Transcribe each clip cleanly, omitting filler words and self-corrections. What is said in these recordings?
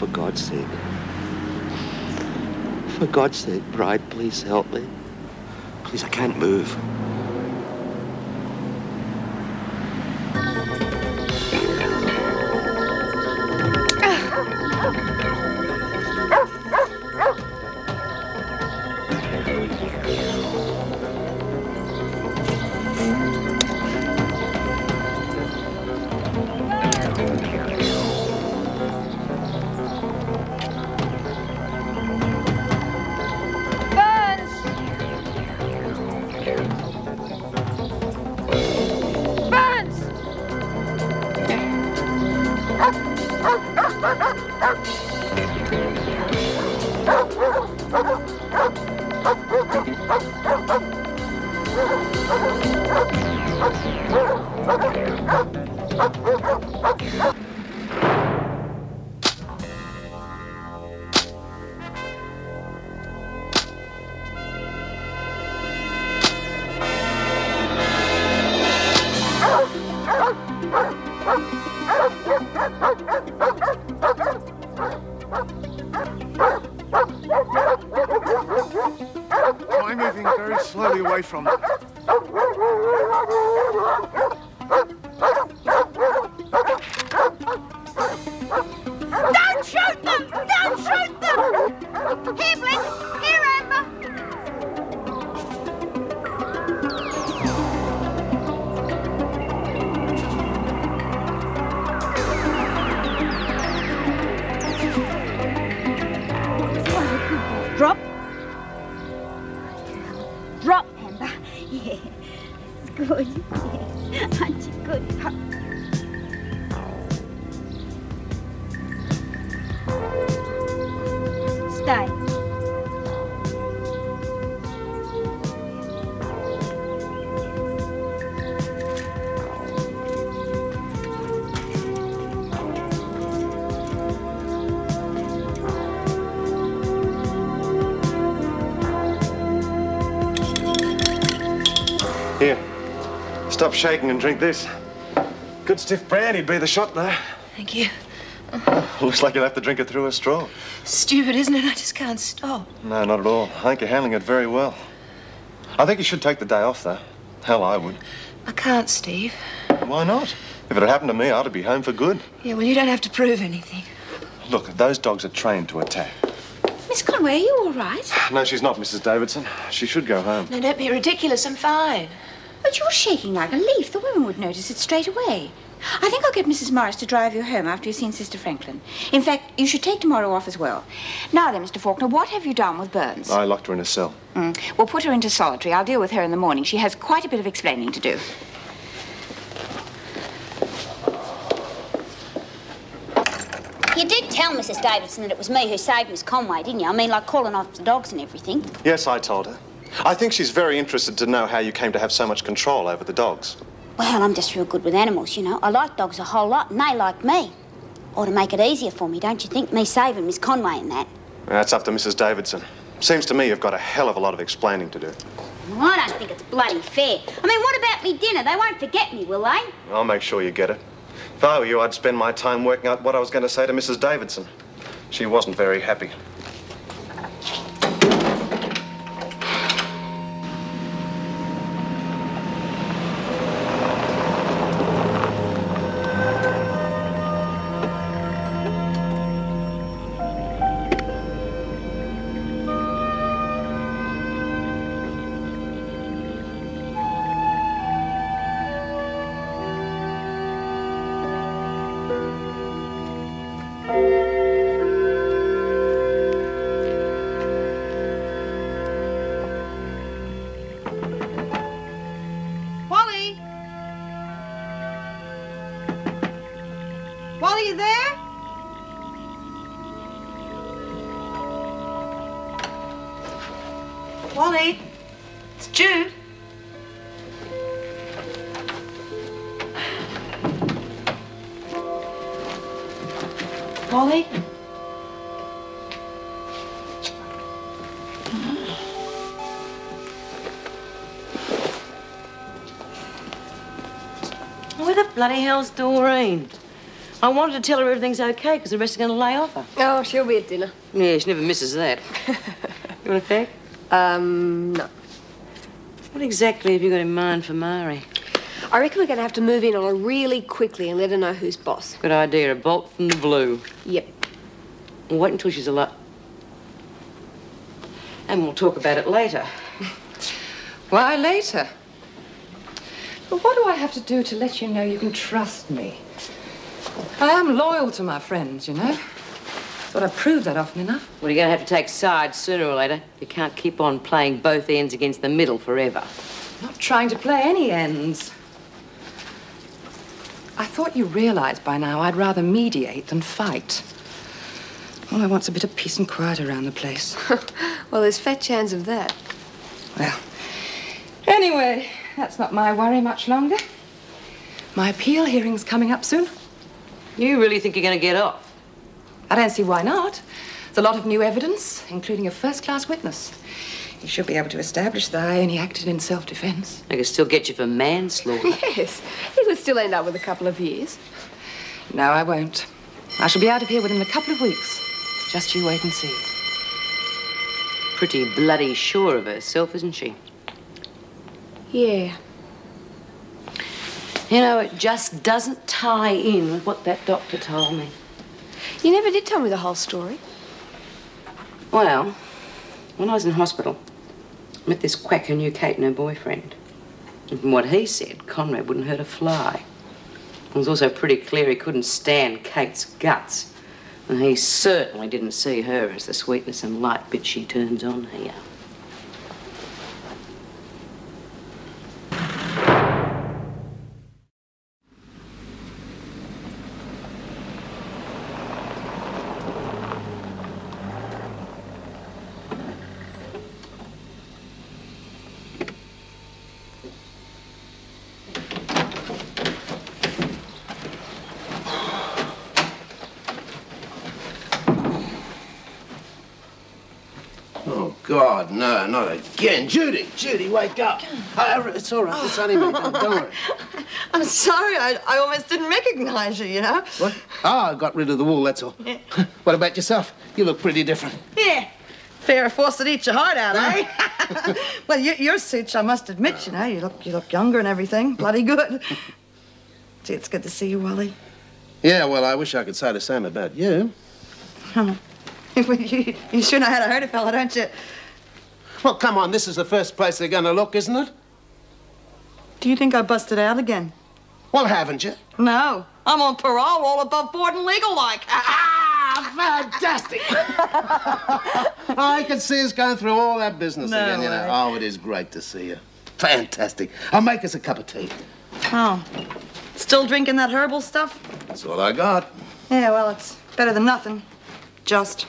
for God's sake. For God's sake, Bride, please help me. Please, I can't move. Try moving very slowly away from them. Don't shoot them! Don't shoot them! Here, Blitz! Here, Amber! Drop. Drop, Amber. Yes. Good. Yes. Aren't you good, pup? Stay. Here, stop shaking and drink this. Good stiff brandy'd be the shot, though. Thank you. Looks like you'll have to drink it through a straw. Stupid, isn't it? I just can't stop. No, not at all. I think you're handling it very well. I think you should take the day off, though. Hell, I would. I can't, Steve. Why not? If it had happened to me, I'd be home for good. Yeah, well, you don't have to prove anything. Look, those dogs are trained to attack. Miss Conway, are you all right? No, she's not, Mrs. Davidson. She should go home. No, don't be ridiculous. I'm fine. But you're shaking like a leaf. The women would notice it straight away. I think I'll get Mrs. Morris to drive you home after you've seen Sister Franklin. In fact, you should take tomorrow off as well. Now then, Mr. Faulkner, what have you done with Burns? I locked her in a cell. We'll put her into solitary. I'll deal with her in the morning. She has quite a bit of explaining to do. You did tell Mrs. Davidson that it was me who saved Miss Conway, didn't you? I mean, like calling off the dogs and everything. Yes, I told her. I think she's very interested to know how you came to have so much control over the dogs. Well, I'm just real good with animals, you know. I like dogs a whole lot, and they like me. Or to make it easier for me, don't you think? Me saving Miss Conway and that. That's up to Mrs. Davidson. Seems to me you've got a hell of a lot of explaining to do. Well, I don't think it's bloody fair. I mean, what about me dinner? They won't forget me, will they? I'll make sure you get it. If I were you, I'd spend my time working out what I was going to say to Mrs. Davidson. She wasn't very happy. Wally, you there? Wally, it's Jude. Wally? Where the bloody hell's Doreen? I wanted to tell her everything's okay because the rest are going to lay off her. Oh, she'll be at dinner. Yeah, she never misses that. You want a fact? No. What exactly have you got in mind for Mari? I reckon we're going to have to move in on her really quickly and let her know who's boss. Good idea, a bolt from the blue. Yep. We'll wait until she's a lot. And we'll talk about it later. Why later? But what do I have to do to let you know you can trust me? I am loyal to my friends, you know. Thought I've proved that often enough. Well, you're going to have to take sides sooner or later. You can't keep on playing both ends against the middle forever. I'm not trying to play any ends. I thought you realized by now I'd rather mediate than fight. All I want's a bit of peace and quiet around the place. Well, there's fat chance of that. Well, anyway, that's not my worry much longer. My appeal hearing's coming up soon. You really think you're going to get off? I don't see why not. There's a lot of new evidence, including a first-class witness. You should be able to establish that I only acted in self-defense. They can still get you for manslaughter. Yes, he would still end up with a couple of years. No, I won't. I shall be out of here within a couple of weeks. Just you wait and see. Pretty bloody sure of herself, isn't she? Yeah. You know, it just doesn't tie in with what that doctor told me. You never did tell me the whole story. Well, when I was in hospital, I met this quack who knew Kate and her boyfriend. And from what he said, Conrad wouldn't hurt a fly. It was also pretty clear he couldn't stand Kate's guts. And he certainly didn't see her as the sweetness and light bit she turns on here. God, no, not again. Judy, wake up. It's all right. It's only me. Don't worry. I'm sorry. I almost didn't recognize you, you know. What? Ah, I got rid of the wool, that's all. Yeah. What about yourself? You look pretty different. Yeah. Fair force that eats your heart out, eh? Well, your suits, I must admit, you know, you look younger and everything. Bloody good. Gee, it's good to see you, Wally. Yeah, well, I wish I could say the same about you. Oh. You sure know how to hurt a fella, don't you? Well, come on, this is the first place they're going to look, isn't it? Do you think I busted out again? Well, haven't you? No. I'm on parole, all above board and legal like. Fantastic! I can see us going through all that business again, you know. Oh, it is great to see you. Fantastic. I'll make us a cup of tea. Oh. Still drinking that herbal stuff? That's all I got. Yeah, well, it's better than nothing. Just.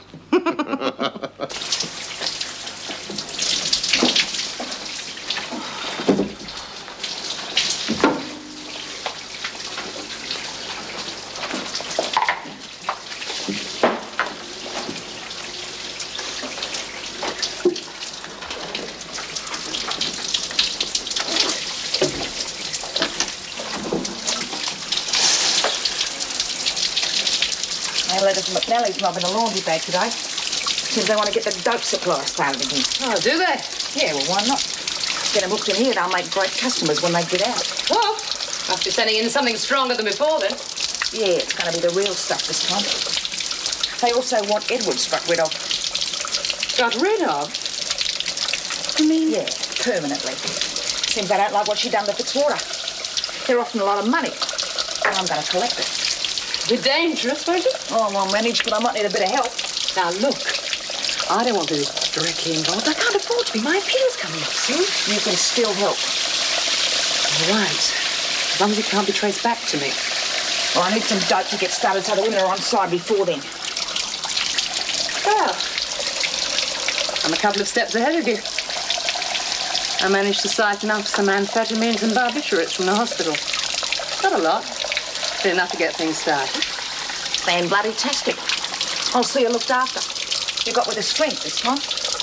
McNally's mobbing a laundry bag today. Seems they want to get the dope supply started again. Oh, do they? Yeah, well, why not? Get them hooked in here, they'll make great customers when they get out. Well, must be sending in something stronger than before, then. Yeah, it's going to be the real stuff this time. They also want Edwards got rid of. Got rid of? You mean? Yeah, permanently. Seems they don't like what she done to Fitzwater. They're offering a lot of money, and I'm going to collect it. Be dangerous, won't it? Oh, well, managed, but I might need a bit of help. Now, look, I don't want to be directly involved. I can't afford to be. My appeal's coming up soon. You can still help. All right. As long as it can't be traced back to me. Well, I need some dope to get started so the women are on side before then. Well, I'm a couple of steps ahead of you. I managed to siphon up some amphetamines and barbiturates from the hospital. Not a lot. But enough to get things started. Fan-bloody-tastic. I'll see you looked after. You got with the strength this time.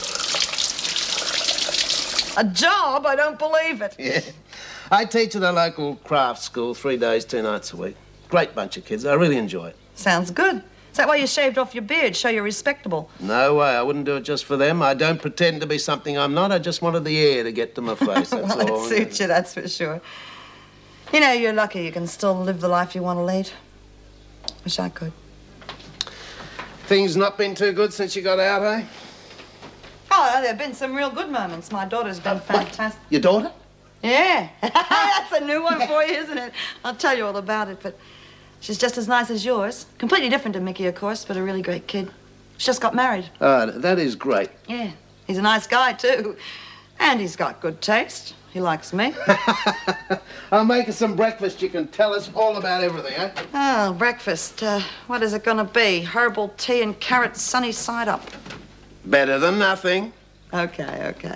A job? I don't believe it. Yeah. I teach at a local craft school 3 days, 2 nights a week. Great bunch of kids. I really enjoy it. Sounds good. Is that why you shaved off your beard? Show you're respectable? No way. I wouldn't do it just for them. I don't pretend to be something I'm not. I just wanted the air to get to my face, that's Well, all. it suits you, that's for sure. You know, you're lucky you can still live the life you want to lead. Wish I could. Things not been too good since you got out, eh? Oh, there have been some real good moments. My daughter's been fantastic. Your daughter? Yeah. That's a new one for you, isn't it? I'll tell you all about it, but she's just as nice as yours. Completely different to Mickey, of course, but a really great kid. She just got married. Oh, that is great. Yeah. He's a nice guy, too. And he's got good taste. He likes me. I'll make us some breakfast. You can tell us all about everything, eh? Oh, breakfast. What is it going to be? Herbal tea and carrot sunny side up. Better than nothing. Okay, okay.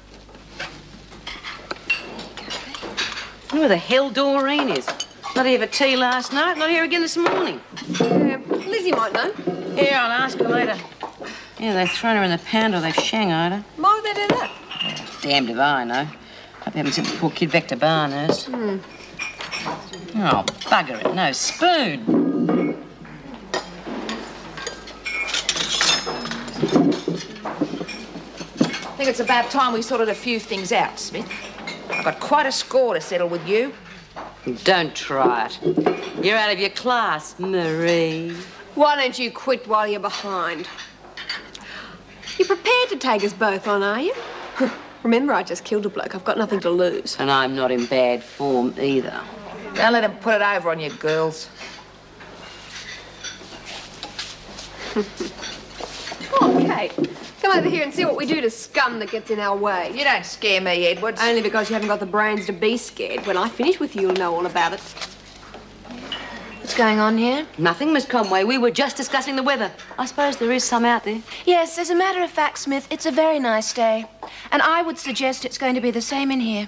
Where the hell Doreen is? Not here for tea last night, not here again this morning. Lizzie might know. Yeah, I'll ask her later. Yeah, they've thrown her in the pound or they've shanghaied her. Why would they do that? Damned if I know. Hope they haven't sent the poor kid back to Barnhurst. Oh, bugger it, no spoon. I think it's about time we sorted a few things out, Smith. I've got quite a score to settle with you. Don't try it. You're out of your class, Marie. Why don't you quit while you're behind? You're prepared to take us both on, are you? Remember, I just killed a bloke. I've got nothing to lose. And I'm not in bad form either. Don't let him put it over on you, girls. Oh, Kate, come over here and see what we do to scum that gets in our way. You don't scare me, Edwards. Only because you haven't got the brains to be scared. When I finish with you, you'll know all about it. What's going on here? Nothing, Miss Conway. We were just discussing the weather. I suppose there is some out there. Yes, as a matter of fact, Smith, it's a very nice day. And I would suggest it's going to be the same in here.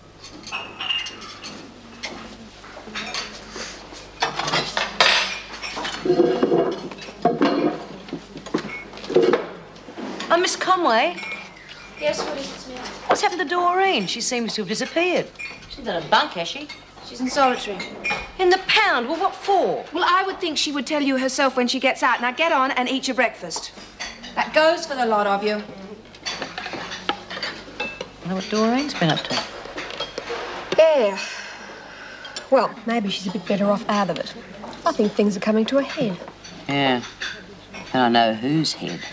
Miss Conway? Yes, what is it, Smith? What's happened to Doreen? She seems to have disappeared. She's in a bunk, has she? She's in solitary. In the pound? Well, what for? Well, I would think she would tell you herself when she gets out. Now get on and eat your breakfast. That goes for the lot of you. I know what Doreen's been up to. Yeah. Well, maybe she's a bit better off out of it. I think things are coming to a head. Yeah. And I know whose head.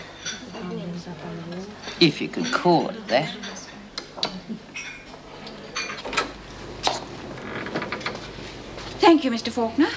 If you could call it that. Thank you, Mr. Faulkner.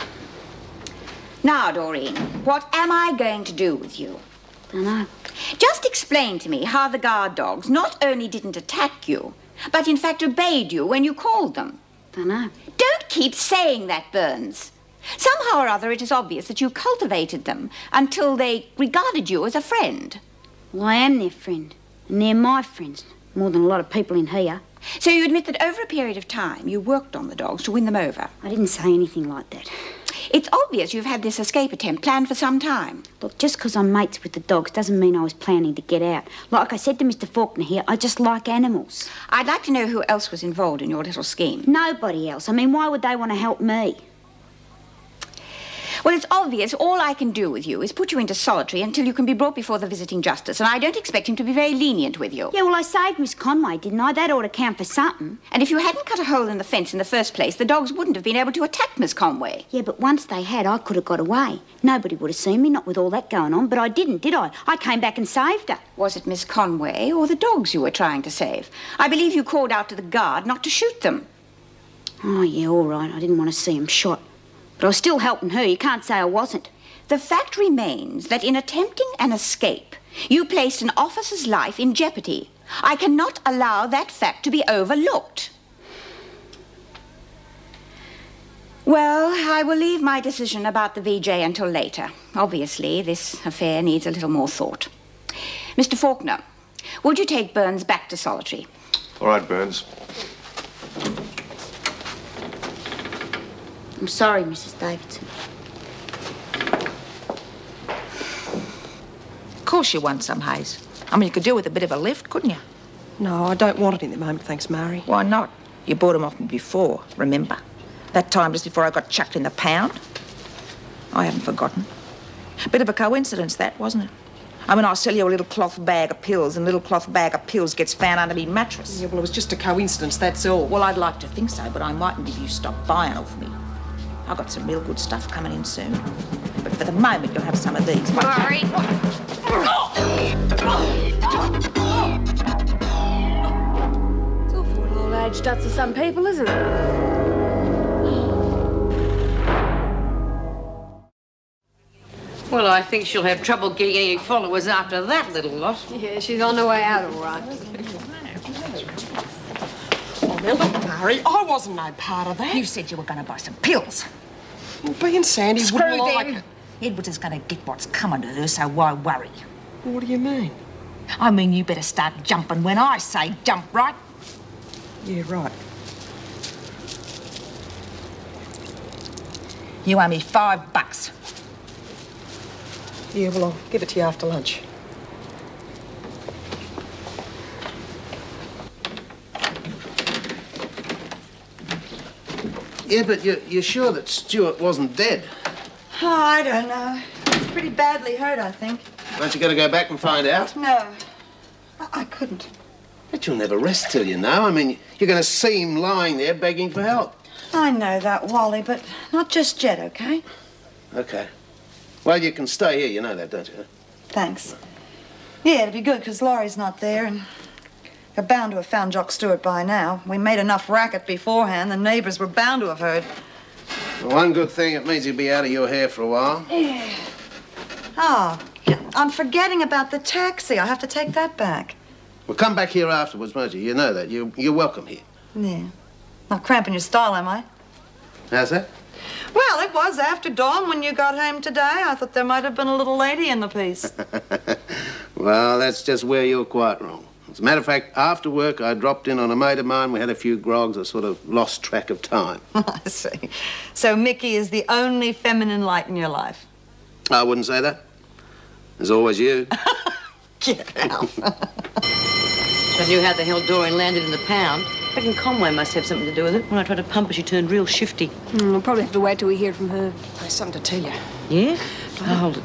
Now, Doreen, what am I going to do with you? Dunno. Just explain to me how the guard dogs not only didn't attack you, but in fact obeyed you when you called them. Dunno. Don't keep saying that, Burns. Somehow or other, it is obvious that you cultivated them until they regarded you as a friend. Well, I am their friend, and they're my friends, more than a lot of people in here. So you admit that over a period of time, you worked on the dogs to win them over? I didn't say anything like that. It's obvious you've had this escape attempt planned for some time. Look, just because I'm mates with the dogs doesn't mean I was planning to get out. Like I said to Mr. Faulkner here, I just like animals. I'd like to know who else was involved in your little scheme. Nobody else. I mean, why would they want to help me? Well, it's obvious all I can do with you is put you into solitary until you can be brought before the visiting justice, and I don't expect him to be very lenient with you. Yeah, well, I saved Miss Conway, didn't I? That ought to count for something. And if you hadn't cut a hole in the fence in the first place, the dogs wouldn't have been able to attack Miss Conway. Yeah, but once they had, I could have got away. Nobody would have seen me, not with all that going on, but I didn't, did I? I came back and saved her. Was it Miss Conway or the dogs you were trying to save? I believe you called out to the guard not to shoot them. Oh, yeah, all right. I didn't want to see them shot. But I was still helping her. You can't say I wasn't. The fact remains that in attempting an escape, you placed an officer's life in jeopardy. I cannot allow that fact to be overlooked. Well, I will leave my decision about the VJ until later. Obviously, this affair needs a little more thought. Mr. Faulkner, would you take Burns back to solitary? All right, Burns. I'm sorry, Mrs. Davidson. Of course you want some, Hayes. I mean, you could do with a bit of a lift, couldn't you? No, I don't want it in the moment, thanks, Mary. Why not? You bought them off me before, remember? That time just before I got chucked in the pound. I haven't forgotten. Bit of a coincidence, that, wasn't it? I mean, I'll sell you a little cloth bag of pills, and a little cloth bag of pills gets found under me mattress. Yeah, well, it was just a coincidence, that's all. Well, I'd like to think so, but I mightn't if you stop buying off me. I've got some real good stuff coming in soon. But for the moment, you'll have some of these. Murray! It's awful what old age does to some people, isn't it? Well, I think she'll have trouble getting any followers after that little lot. Yeah, she's on her way out all right. Oh, now look, Murray, I wasn't no part of that. You said you were going to buy some pills. Well, being Sandy wouldn't like it. Edwards is going to get what's coming to her, so why worry? What do you mean? I mean, you better start jumping when I say jump, right? Yeah, right. You owe me $5. Yeah, well, I'll give it to you after lunch. Yeah, but you're sure that Stuart wasn't dead? Oh, I don't know. He's pretty badly hurt, I think. Aren't you going to go back and find out? No. I couldn't. But you'll never rest till you know. I mean, you're going to see him lying there begging for help. I know that, Wally, but not just yet, OK? OK. Well, you can stay here, you know that, don't you? Thanks. Yeah, it'd be good, because Laurie's not there, and they're bound to have found Jock Stewart by now. We made enough racket beforehand, the neighbours were bound to have heard. Well, one good thing, it means he'll be out of your hair for a while. Yeah. Oh, I'm forgetting about the taxi. I have to take that back. Well, come back here afterwards, won't you? You know that. You're welcome here. Yeah. Not cramping your style, am I? How's that? Well, it was after dawn when you got home today. I thought there might have been a little lady in the piece. Well, that's just where you're quite wrong. As a matter of fact, after work, I dropped in on a mate of mine. We had a few grogs. I sort of lost track of time. I see. So Mickey is the only feminine light in your life? I wouldn't say that. There's always you. Get out. I knew how the hell Dorian landed in the pound. I reckon Conway must have something to do with it. When I tried to pump her, she turned real shifty. We'll probably have to wait till we hear from her. There's something to tell you. Yeah? Oh, hold it.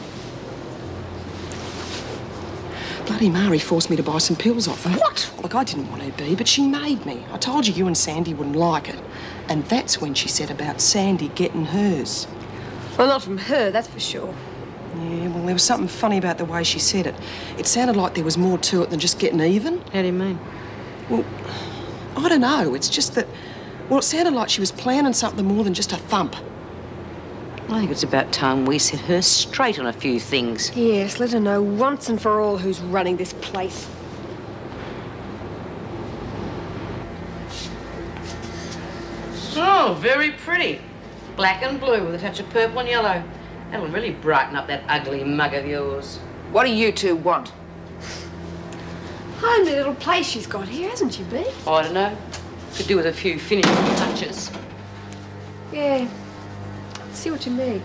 Bloody Mari forced me to buy some pills off her. What? Look, I didn't want to be, but she made me. I told you and Sandy wouldn't like it. And that's when she said about Sandy getting hers. Well, not from her, that's for sure. Yeah, well, there was something funny about the way she said it. It sounded like there was more to it than just getting even. How do you mean? Well, I don't know. It's just that, well, it sounded like she was planning something more than just a thump. I think it's about time we set her straight on a few things. Yes, let her know once and for all who's running this place. Oh, very pretty. Black and blue with a touch of purple and yellow. That'll really brighten up that ugly mug of yours. What do you two want? Homely little place she's got here, hasn't she, Bee? Oh, I don't know. Could do with a few finishing touches. Yeah. See what you mean.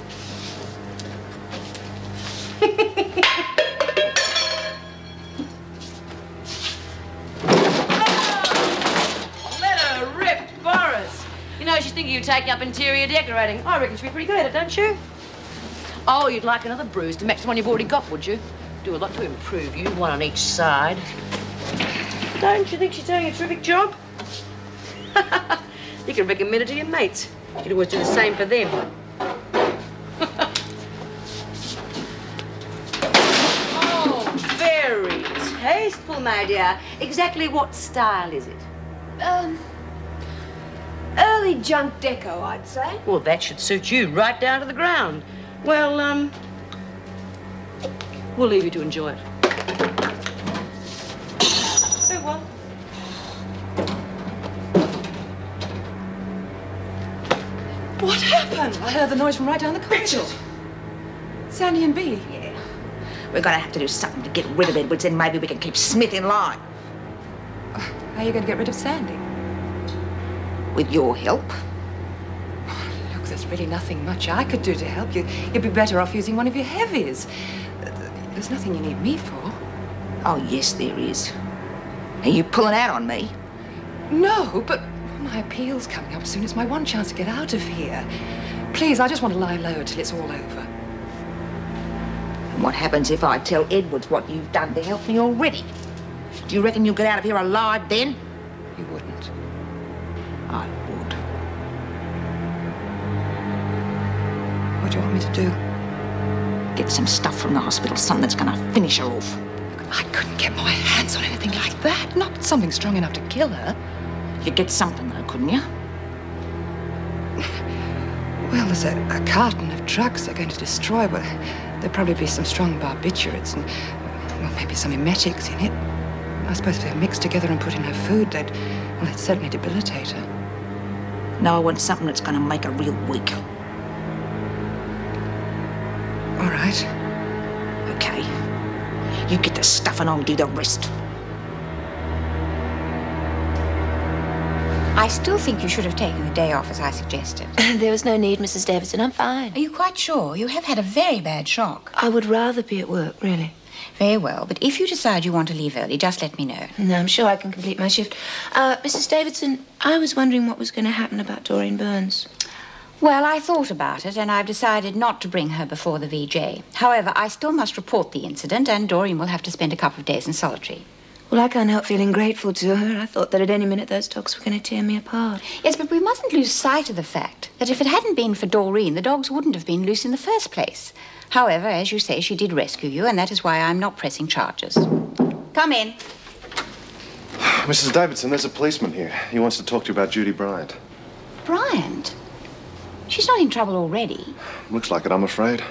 Oh, let her rip, Boris. You know, she's thinking of taking up interior decorating. I reckon she'd be pretty good at it, don't you? Oh, you'd like another bruise to match the one you've already got, would you? Do a lot to improve you, one on each side. Don't you think she's doing a terrific job? You can recommend it to your mates. You could always do the same for them. Oh, very tasteful, my dear. Exactly what style is it? Early junk deco, I'd say. Well, that should suit you right down to the ground. Well, we'll leave you to enjoy it. Very well. What happened? I heard the noise from right down the corridor. Richard! Sandy and Bee. Yeah. We're going to have to do something to get rid of Edwards, and maybe we can keep Smith in line. How are you going to get rid of Sandy? With your help. Look, there's really nothing much I could do to help you. You'd be better off using one of your heavies. There's nothing you need me for. Oh, yes, there is. Are you pulling out on me? No, but My appeal's coming up soon. It's my one chance to get out of here. Please, I just want to lie low until it's all over. And what happens if I tell Edwards what you've done to help me already? Do you reckon you'll get out of here alive then? You wouldn't. I would. What do you want me to do? Get some stuff from the hospital, something that's going to finish her off. I couldn't get my hands on anything like that. Not something strong enough to kill her. You'd get something, though, couldn't you? Well, there's a carton of drugs they're going to destroy, but there'll probably be some strong barbiturates and, well, maybe some emetics in it. I suppose if they're mixed together and put in her food, they'd certainly debilitate her. No, I want something that's going to make her real weak. All right. Okay. You get the stuff and I'll do the rest. I still think you should have taken the day off as I suggested. There was no need, Mrs. Davidson. I'm fine. Are you quite sure? You have had a very bad shock. I would rather be at work, really. Very well, but if you decide you want to leave early, just let me know. No, I'm sure I can complete my shift. Mrs. Davidson, I was wondering what was going to happen about Doreen Burns. Well, I thought about it, and I've decided not to bring her before the VJ. However, I still must report the incident, and Doreen will have to spend a couple of days in solitary. Well, I can't help feeling grateful to her. I thought that at any minute those dogs were going to tear me apart. Yes, but we mustn't lose sight of the fact that if it hadn't been for Doreen, the dogs wouldn't have been loose in the first place. However, as you say, she did rescue you, and that is why I'm not pressing charges. Come in. Mrs. Davidson, there's a policeman here. He wants to talk to you about Judy Bryant. Bryant? She's not in trouble already. Looks like it, I'm afraid.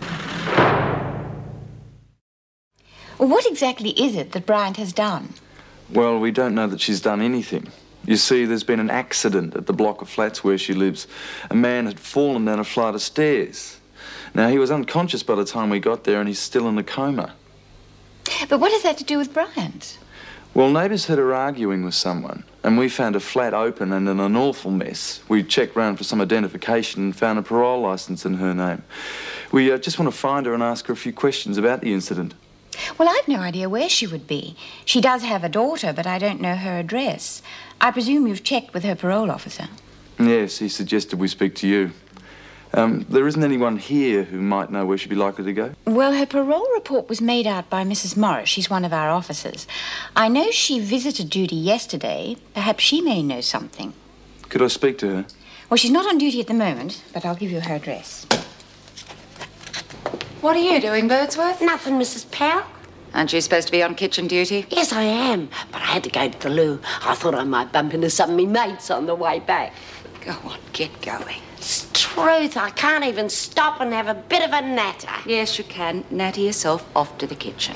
What exactly is it that Bryant has done? Well, we don't know that she's done anything. You see, there's been an accident at the block of flats where she lives. A man had fallen down a flight of stairs. Now, he was unconscious by the time we got there, and he's still in a coma. But what has that to do with Bryant? Well, neighbours heard her arguing with someone, and we found a flat open and in an awful mess. We checked round for some identification and found a parole licence in her name. We just want to find her and ask her a few questions about the incident. Well, I've no idea where she would be. She does have a daughter, but I don't know her address. I presume you've checked with her parole officer. Yes, he suggested we speak to you. There isn't anyone here who might know where she'd be likely to go? Well, her parole report was made out by Mrs. Morris. She's one of our officers. I know she visited Judy yesterday. Perhaps she may know something. Could I speak to her? Well, she's not on duty at the moment, but I'll give you her address. What are you doing, Birdsworth? Nothing, Mrs. Powell. Aren't you supposed to be on kitchen duty? Yes, I am, but I had to go to the loo. I thought I might bump into some of me mates on the way back. Go on, get going. It's truth. I can't even stop and have a bit of a natter. Yes, you can. Natter yourself off to the kitchen.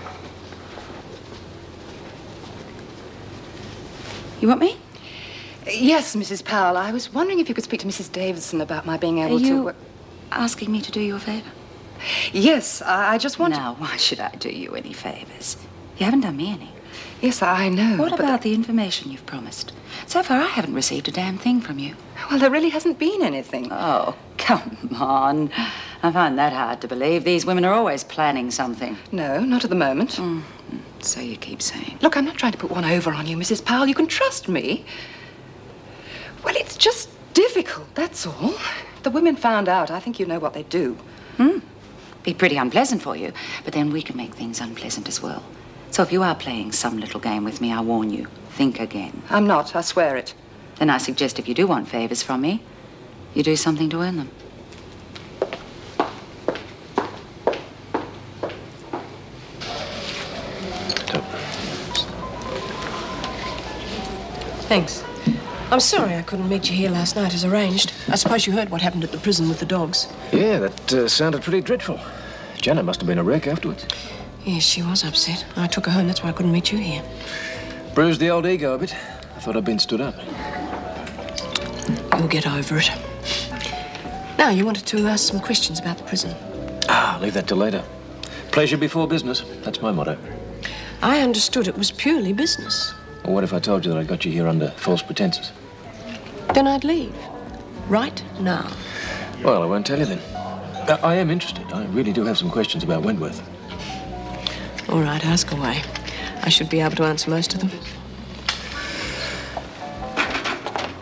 You want me? Yes, Mrs. Powell. I was wondering if you could speak to Mrs. Davidson about my being able to... Are you to... asking me to do you a favour? Yes, I just want Now, why should I do you any favours? You haven't done me any. Yes, I know. What about the information you've promised? So far, I haven't received a damn thing from you. Well, there really hasn't been anything. Oh, come on. I find that hard to believe. These women are always planning something. No, not at the moment. So you keep saying. Look, I'm not trying to put one over on you, Mrs. Powell. You can trust me. Well, it's just difficult, that's all. The women found out. I think you know what they do. Be pretty unpleasant for you, but then we can make things unpleasant as well. So if you are playing some little game with me, I warn you, think again. I'm not, I swear it. Then I suggest if you do want favours from me, you do something to earn them. Thanks. I'm sorry I couldn't meet you here last night as arranged. I suppose you heard what happened at the prison with the dogs. Yeah, that sounded pretty dreadful. Janet must have been a wreck afterwards. Yes, she was upset. I took her home, that's why I couldn't meet you here. Bruised the old ego a bit. I thought I'd been stood up. You'll get over it. Now, you wanted to ask some questions about the prison. Ah, leave that till later. Pleasure before business. That's my motto. I understood it was purely business. Well, what if I told you that I got you here under false pretenses? Then I'd leave. Right now. Well, I won't tell you then. I am interested. I really do have some questions about Wentworth. All right, ask away. I should be able to answer most of them.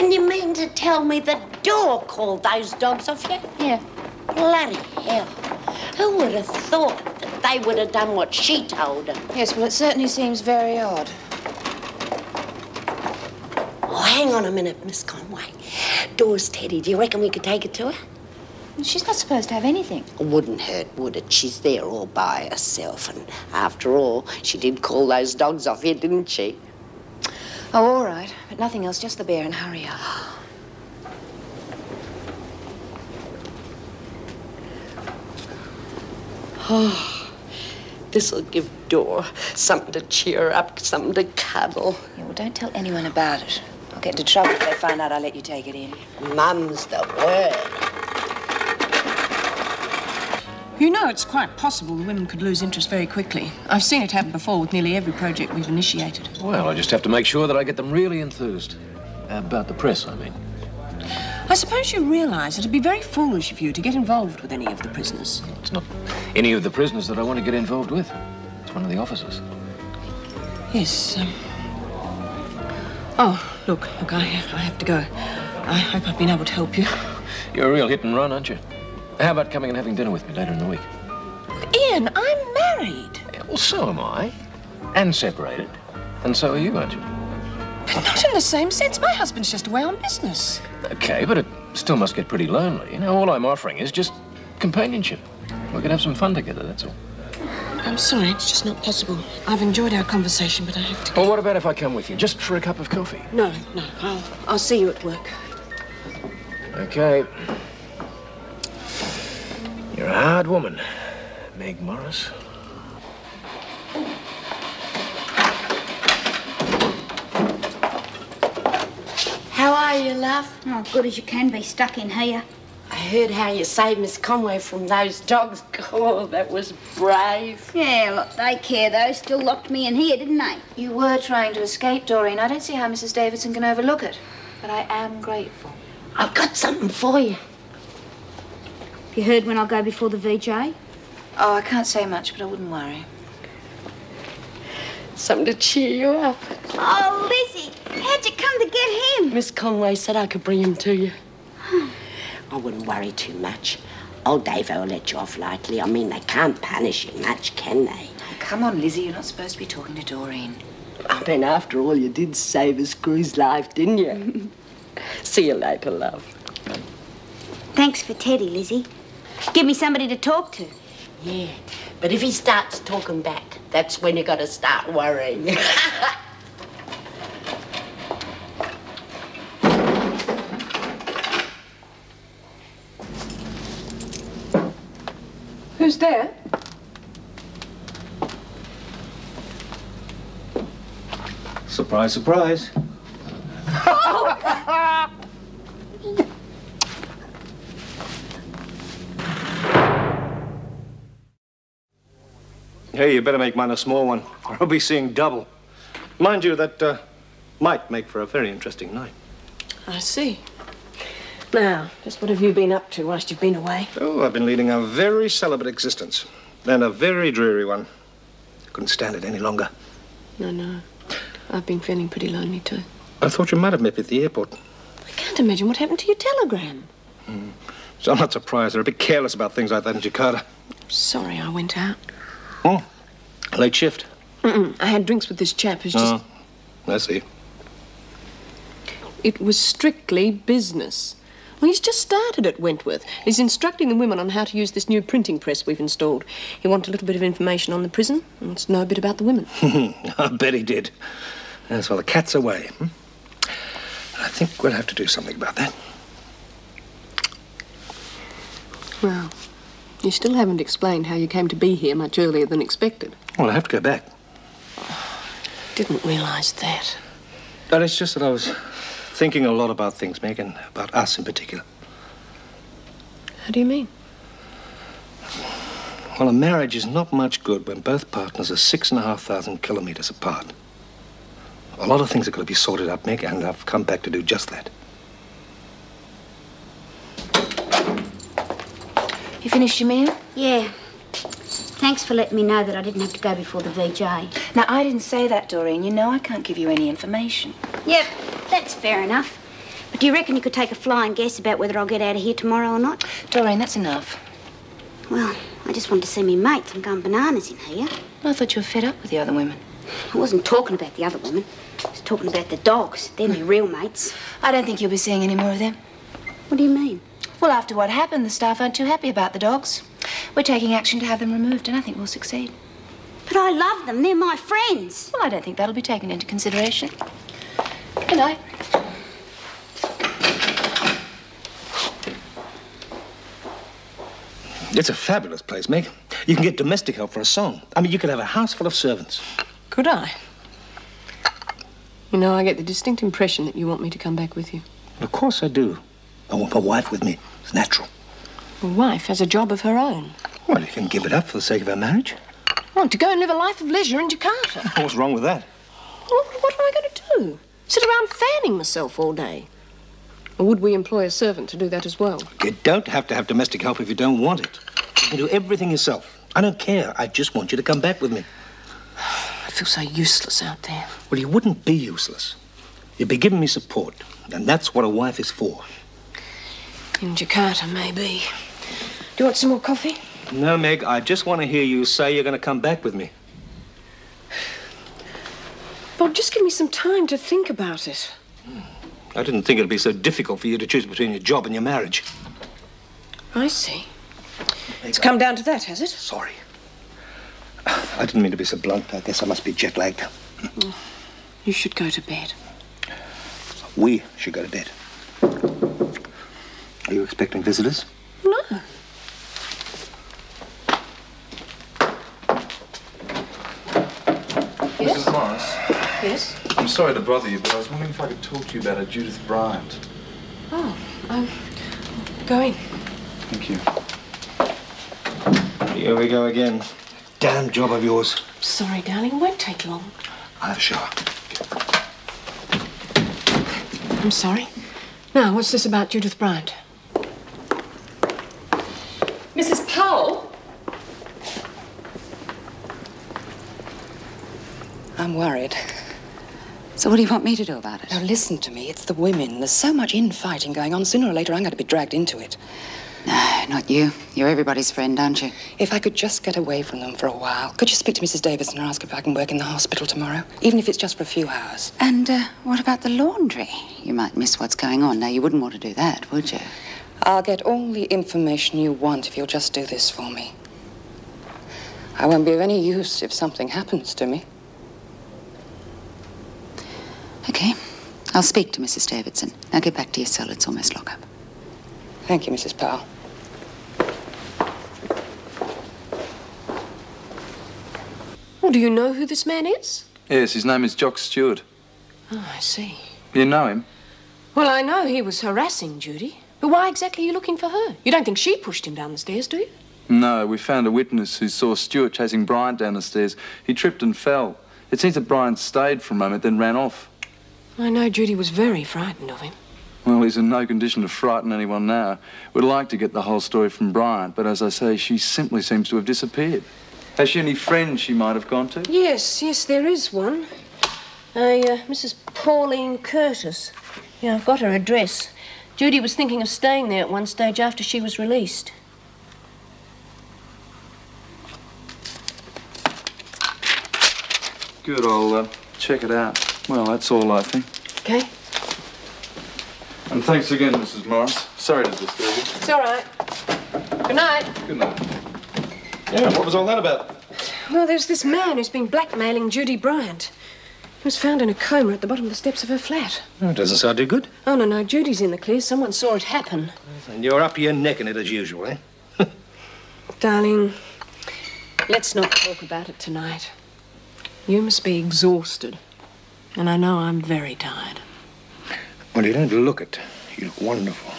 And you mean to tell me the door called those dogs off you? Yeah. Bloody hell. Who would have thought that they would have done what she told them? Yes, well, it certainly seems very odd. Oh, hang on a minute, Miss Conway. Dora's Teddy. Do you reckon we could take her to her? She's not supposed to have anything. Wouldn't hurt, would it? She's there all by herself. And after all, she did call those dogs off you, didn't she? Oh, all right. But nothing else, just the bear, and hurry up. Oh, this'll give Dora something to cheer her up, something to cuddle. Yeah, well, don't tell anyone about it. I'll get into trouble if they find out I let you take it in. Mum's the word. You know, it's quite possible the women could lose interest very quickly. I've seen it happen before with nearly every project we've initiated. Well, I just have to make sure that I get them really enthused. About the press, I mean. I suppose you realise it'd be very foolish of you to get involved with any of the prisoners. It's not any of the prisoners that I want to get involved with. It's one of the officers. Yes. Oh, look, I have to go. I hope I've been able to help you. You're a real hit and run, aren't you? How about coming and having dinner with me later in the week? Ian, I'm married. Yeah, well, so am I. And separated. And so are you, aren't you? But not in the same sense. My husband's just away on business. Okay, but it still must get pretty lonely. You know, all I'm offering is just companionship. We can have some fun together, that's all. I'm sorry, it's just not possible. I've enjoyed our conversation, but I have to... Well, what about if I come with you, just for a cup of coffee? No, I'll see you at work. Okay. You're a hard woman, Meg Morris. How are you, love? Oh, good as you can be, stuck in here. I heard how you saved Miss Conway from those dogs. Oh, that was brave. Yeah, look, they care, though. Still locked me in here, didn't they? You were trying to escape, Doreen. I don't see how Mrs. Davidson can overlook it. But I am grateful. I've got something for you. Have you heard when I'll go before the VJ? Oh, I can't say much, but I wouldn't worry. Something to cheer you up. Oh, Lizzie, how'd you come to get him? Miss Conway said I could bring him to you. I wouldn't worry too much. Old Davo will let you off lightly. I mean, they can't punish you much, can they? Oh, come on, Lizzie. You're not supposed to be talking to Doreen. I mean, after all, you did save a screw's life, didn't you? See you later, love. Thanks for Teddy, Lizzie. Give me somebody to talk to. Yeah, but if he starts talking back, that's when you got to start worrying. Who's there? Surprise, surprise. Hey, you better make mine a small one, or I'll be seeing double. Mind you, that might make for a very interesting night. I see. Now, just what have you been up to whilst you've been away? Oh, I've been leading a very celibate existence, and a very dreary one. Couldn't stand it any longer. No. I've been feeling pretty lonely, too. I thought you might have met me at the airport. I can't imagine what happened to your telegram. So I'm not surprised. They're a bit careless about things like that in Jakarta. Sorry I went out. Oh, late shift. I had drinks with this chap who's just... I see. It was strictly business. Well, he's just started at Wentworth. He's instructing the women on how to use this new printing press we've installed. He wanted a little bit of information on the prison and wants to know a bit about the women. I bet he did. Yes, well, the cat's away. I think we'll have to do something about that. Well, you still haven't explained how you came to be here much earlier than expected. Well, I have to go back. Didn't realise that. But it's just that I was thinking a lot about things, Meg, and about us in particular. How do you mean? Well, a marriage is not much good when both partners are 6,500 kilometres apart. A lot of things are going to be sorted out, Meg, and I've come back to do just that. You finished your meal? Yeah. Thanks for letting me know that I didn't have to go before the VJ. Now, I didn't say that, Doreen. You know I can't give you any information. Yep, that's fair enough. But do you reckon you could take a flying guess about whether I'll get out of here tomorrow or not? Doreen, that's enough. Well, I just wanted to see me mates. I'm going bananas in here. I thought you were fed up with the other women. I wasn't talking about the other women. I was talking about the dogs. They're my real mates. I don't think you'll be seeing any more of them. What do you mean? Well, after what happened, the staff aren't too happy about the dogs. We're taking action to have them removed, and I think we'll succeed. But I love them. They're my friends. Well, I don't think that'll be taken into consideration. Good night. It's a fabulous place, Meg. You can get domestic help for a song. I mean, you could have a house full of servants. Could I? You know, I get the distinct impression that you want me to come back with you. Of course I do. I want my wife with me. It's natural. Your wife has a job of her own. Well, you can give it up for the sake of our marriage. Want to go and live a life of leisure in Jakarta. What's wrong with that? What am I going to do? Sit around fanning myself all day? Or would we employ a servant to do that as well? You don't have to have domestic help if you don't want it. You can do everything yourself. I don't care. I just want you to come back with me. I feel so useless out there. Well, you wouldn't be useless. You'd be giving me support, and that's what a wife is for. In Jakarta, maybe. Do you want some more coffee? No, Meg, I just want to hear you say you're going to come back with me. Bob, just give me some time to think about it. I didn't think it'd be so difficult for you to choose between your job and your marriage. I see. It's come down to that, has it? Sorry. I didn't mean to be so blunt. I guess I must be jet-lagged. You should go to bed. We should go to bed. Are you expecting visitors? No. Mrs. Morris? Yes? I'm sorry to bother you, but I was wondering if I could talk to you about a Judith Bryant. Oh, go in. Thank you. Here we go again. Damn job of yours. Sorry, darling. It won't take long. I'll have a shower. I'm sorry. Now, what's this about Judith Bryant? Mrs. Powell? I'm worried. So what do you want me to do about it? Now, listen to me. It's the women. There's so much infighting going on. Sooner or later, I'm going to be dragged into it. No, not you. You're everybody's friend, aren't you? If I could just get away from them for a while. Could you speak to Mrs. Davidson and ask if I can work in the hospital tomorrow? Even if it's just for a few hours. And what about the laundry? You might miss what's going on. Now, you wouldn't want to do that, would you? I'll get all the information you want if you'll just do this for me. I won't be of any use if something happens to me. Okay. I'll speak to Mrs. Davidson. Now get back to your cell. It's almost lock-up. Thank you, Mrs. Powell. Oh, do you know who this man is? Yes, his name is Jock Stewart. Oh, I see. You know him? Well, I know he was harassing Judy. But why exactly are you looking for her? You don't think she pushed him down the stairs, do you? No, we found a witness who saw Stewart chasing Bryant down the stairs. He tripped and fell. It seems that Bryant stayed for a moment, then ran off. I know Judy was very frightened of him. Well, he's in no condition to frighten anyone now. We'd like to get the whole story from Bryant, but as I say, she simply seems to have disappeared. Has she any friends she might have gone to? Yes, there is one. Mrs. Pauline Curtis. Yeah, I've got her address. Judy was thinking of staying there at one stage after she was released. Good, I'll check it out. Well, that's all, I think. Okay. And thanks again, Mrs. Morris. Sorry to disturb you. It's all right. Good night. Good night. Yeah, what was all that about? Well, there's this man who's been blackmailing Judy Bryant. He was found in a coma at the bottom of the steps of her flat. Oh, it doesn't sound too good. Oh, no, Judy's in the clear. Someone saw it happen. And you're up your neck in it as usual, eh? Darling, let's not talk about it tonight. You must be exhausted. And I know I'm very tired. Well, you don't look it. You look wonderful.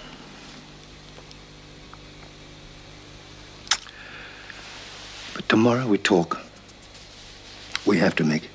But tomorrow we talk. We have to make.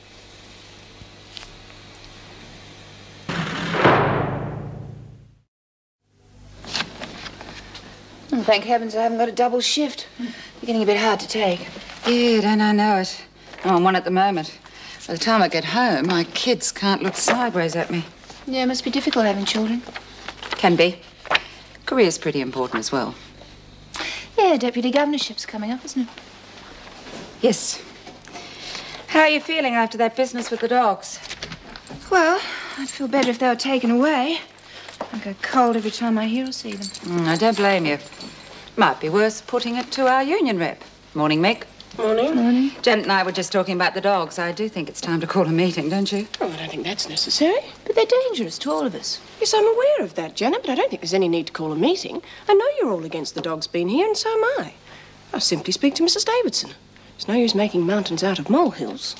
Oh, thank heavens I haven't got a double shift. You're getting a bit hard to take. Yeah, don't I know it? I'm on one at the moment. By the time I get home, my kids can't look sideways at me. Yeah, it must be difficult having children. Can be. Career's pretty important as well. Yeah, deputy governorship's coming up, isn't it? Yes. How are you feeling after that business with the dogs? Well, I'd feel better if they were taken away. I go cold every time I hear or see them. I don't blame you. Might be worth putting it to our union rep. Morning, Mick. Morning. Morning. Janet and I were just talking about the dogs. I do think it's time to call a meeting, don't you? Oh, I don't think that's necessary. But they're dangerous to all of us. Yes, I'm aware of that, Janet, but I don't think there's any need to call a meeting. I know you're all against the dogs being here, and so am I. I'll simply speak to Mrs. Davidson. There's no use making mountains out of molehills.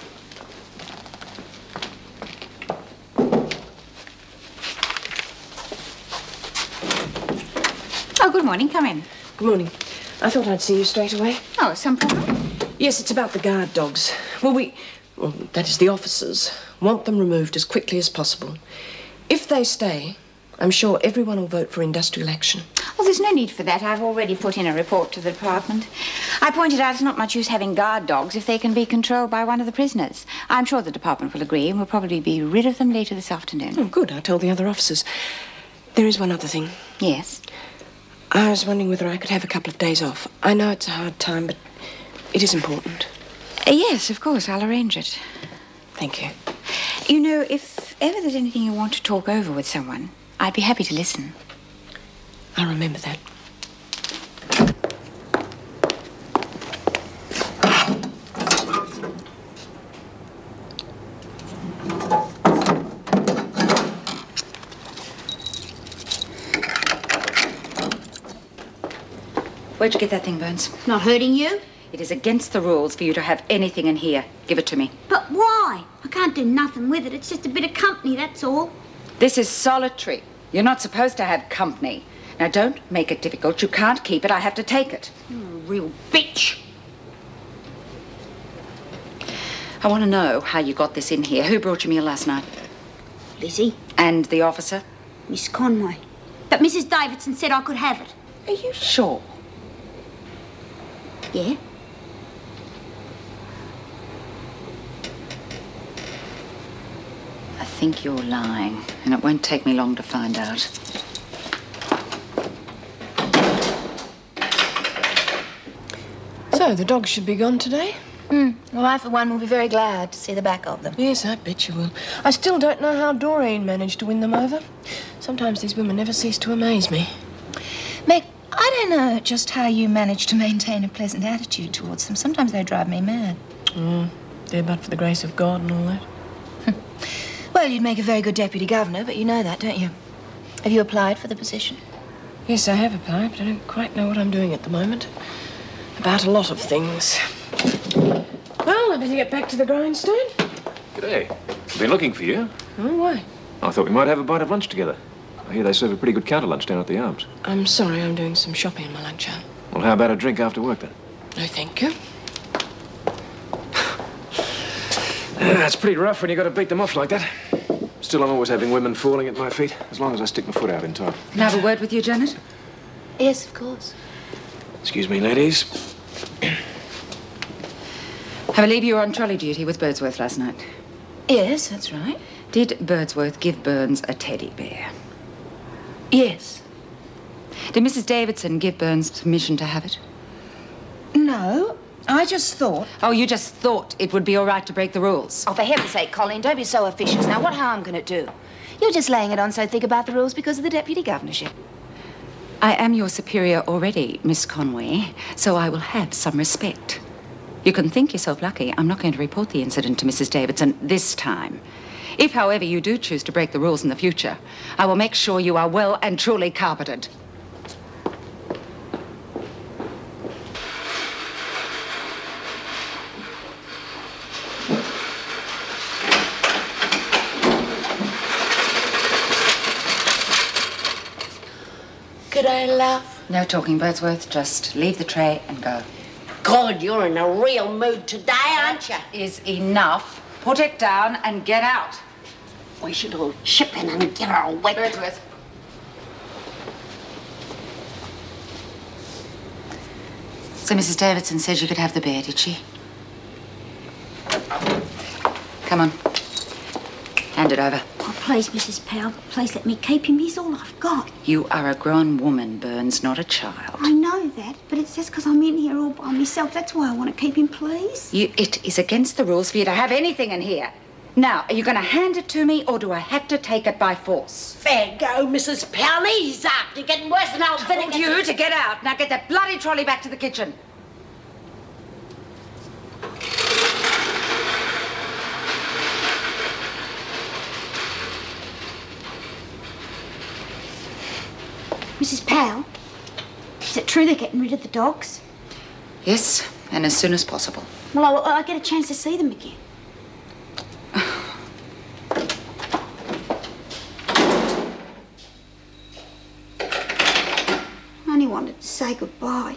Oh, good morning. Come in. Good morning. I thought I'd see you straight away. Oh, some problem? Yes, it's about the guard dogs. Well, that is the officers, want them removed as quickly as possible. If they stay, I'm sure everyone will vote for industrial action. Oh, there's no need for that. I've already put in a report to the department. I pointed out it's not much use having guard dogs if they can be controlled by one of the prisoners. I'm sure the department will agree and we'll probably be rid of them later this afternoon. Oh, good. I told the other officers. There is one other thing. Yes? I was wondering whether I could have a couple of days off. I know it's a hard time, but it is important. Yes, of course. I'll arrange it. Thank you. You know, if ever there's anything you want to talk over with someone, I'd be happy to listen. I'll remember that. Where'd you get that thing, Burns? Not hurting you? It is against the rules for you to have anything in here. Give it to me. But why? I can't do nothing with it. It's just a bit of company, that's all. This is solitary. You're not supposed to have company. Now, don't make it difficult. You can't keep it. I have to take it. You're a real bitch. I want to know how you got this in here. Who brought your meal last night? Lizzie. And the officer? Miss Conway. But Mrs. Davidson said I could have it. Are you sure? Yeah. I think you're lying, and it won't take me long to find out. So, the dogs should be gone today? Well, I, for one, will be very glad to see the back of them. Yes, I bet you will. I still don't know how Doreen managed to win them over. Sometimes these women never cease to amaze me. Meg, I don't know just how you manage to maintain a pleasant attitude towards them. Sometimes they drive me mad. They're but for the grace of God and all that. Well, you'd make a very good deputy governor, but you know that, don't you? Have you applied for the position? Yes, I have applied, but I don't quite know what I'm doing at the moment. About a lot of things. Well, I better get back to the grindstone. G'day. I've been looking for you. Oh, why? I thought we might have a bite of lunch together. I hear they serve a pretty good counter lunch down at the Arms. I'm sorry, I'm doing some shopping in my lunch hour. Well, how about a drink after work, then? No, thank you. It's pretty rough when you got to beat them off like that. Still, I'm always having women falling at my feet, as long as I stick my foot out in time. Can I have a word with you, Janet? Yes, of course. Excuse me, ladies. I believe you were on trolley duty with Birdsworth last night. Yes, that's right. Did Birdsworth give Burns a teddy bear? Yes. Did Mrs. Davidson give Burns permission to have it? No, I just thought... Oh, you just thought it would be all right to break the rules? Oh, for heaven's sake, Colleen, don't be so officious. Now, what harm can it do? You're just laying it on so thick about the rules because of the deputy governorship. I am your superior already, Miss Conway, so I will have some respect. You can think yourself lucky I'm not going to report the incident to Mrs. Davidson this time. If, however, you do choose to break the rules in the future, I will make sure you are well and truly carpeted. G'day, love. No talking, Birdsworth. Just leave the tray and go. God, you're in a real mood today, aren't you? Is enough. Put it down and get out. We should all chip in and get her wet. Birdsworth. So Mrs. Davidson said you could have the bear, did she? Come on. Hand it over. please, Mrs. Powell, please let me keep him. He's all I've got. You are a grown woman, Burns, not a child. I know that, but it's just because I'm in here all by myself. That's why I want to keep him, please. It is against the rules for you to have anything in here. Now, are you going to hand it to me, or do I have to take it by force? Fair go, Mrs. Powell. Ease up. You're getting worse than old vinegar. I told you to get out. Now get that bloody trolley back to the kitchen. Mrs. Powell, is it true they're getting rid of the dogs? Yes, and as soon as possible. Well, I get a chance to see them again. I only wanted to say goodbye.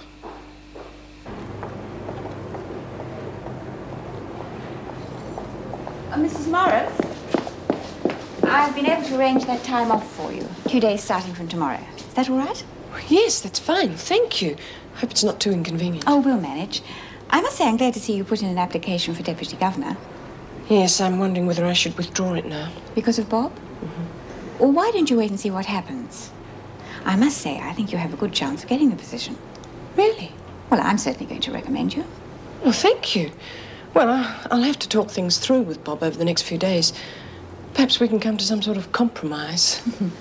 Mrs. Morris, I've been able to arrange that time off for you. 2 days starting from tomorrow. Is that all right? Yes, that's fine. Thank you. Hope it's not too inconvenient. Oh, we'll manage. I must say I'm glad to see you put in an application for Deputy Governor. Yes, I'm wondering whether I should withdraw it now. Because of Bob? Mm-hmm. Well, why don't you wait and see what happens? I must say, I think you have a good chance of getting the position. Really? Well, I'm certainly going to recommend you. Well, thank you. Well, I'll have to talk things through with Bob over the next few days. Perhaps we can come to some sort of compromise.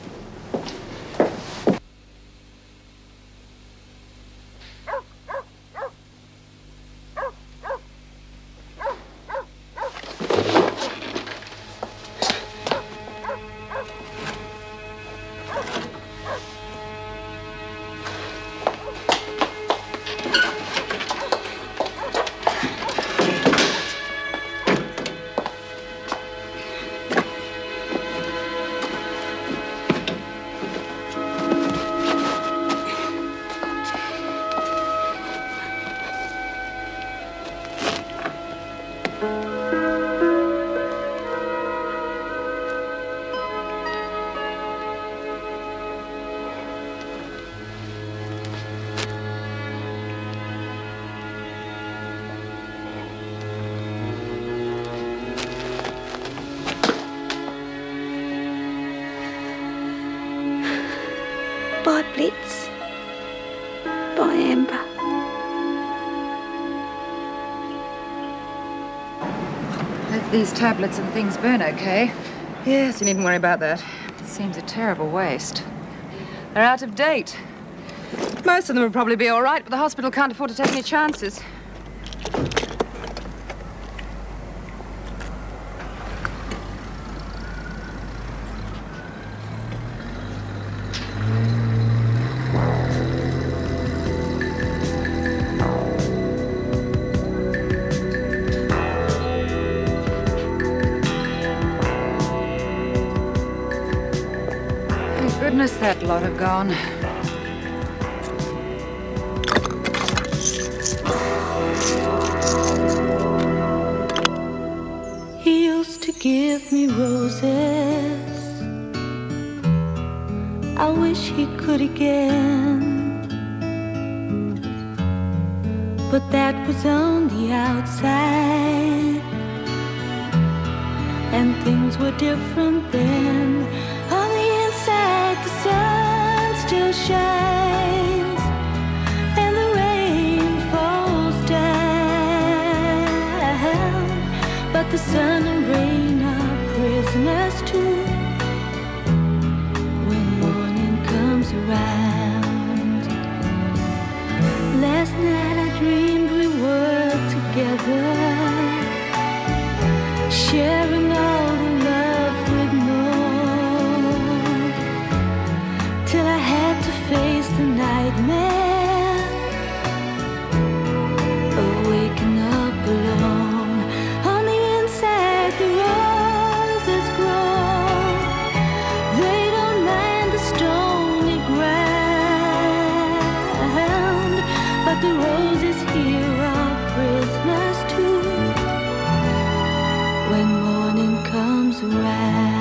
Bye, Blitz. Bye, Amber. Hope these tablets and things burn okay. Yes, you needn't worry about that. It seems a terrible waste. They're out of date. Most of them will probably be all right, but the hospital can't afford to take any chances. Goodness, that lot have gone. He used to give me roses. I wish he could again, but that was on the outside, and things were different then. On the inside, the sun still shines, and the rain falls down, but the sun and rain are prisoners too. When morning comes around, last night I dreamed we were together, sharing all the love we'd known, till I had to face the nightmare of waking up alone. On the inside, the roses grow. They don't mind the stony ground, but the roses here are prisoners too. When morning comes around.